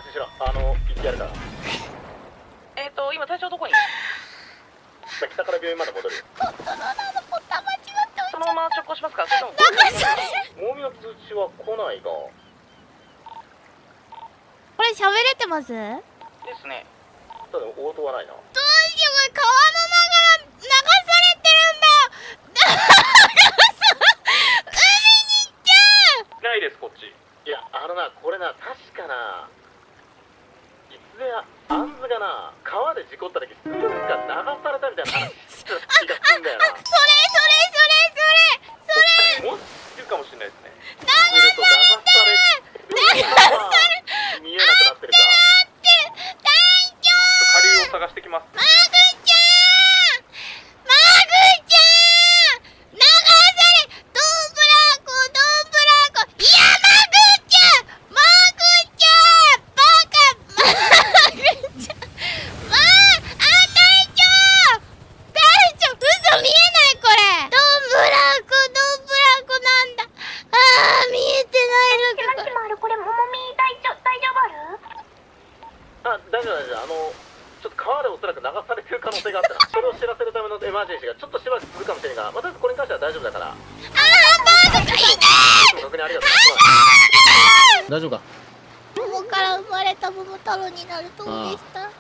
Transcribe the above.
ちしろ。行ってやるから。 今隊長どこに？ 北から病院まで戻るよ。 コントローラーのボタン間違ってそのまま直行しますか？それとも流される。 モーミの通知は来ないが。 これ喋れてます？どうですね。 ただ応答はないな。 しよう、川の流されてるんだよ。海に行っちゃう。 ないです、こっち。 いや、これな、確かな。いつや、アンズがな、川で事故った時、スーツが流されたみたいな話してた気がするんだよな。 それもしいるかもしれないですね。 流されて見えなくなってるか。 隊長下流を探してきます。 マグちゃん流されドンブラコいやマグちゃんバカマグちゃん隊長嘘見えないこれドンブラコなんだ。見えてないのか。 これももみ大丈夫？ あ、大丈夫。ちょっと川でおそらく流されてる可能性があったな。それを知らせるためのエマージェンシーがちょっとしばらく続くかもしれないが、まあ、とりあえずこれに関しては大丈夫だから。 マグちゃん痛い。 ご確認ありがとう。大丈夫か？ 桃から生まれた桃太郎になるとでした。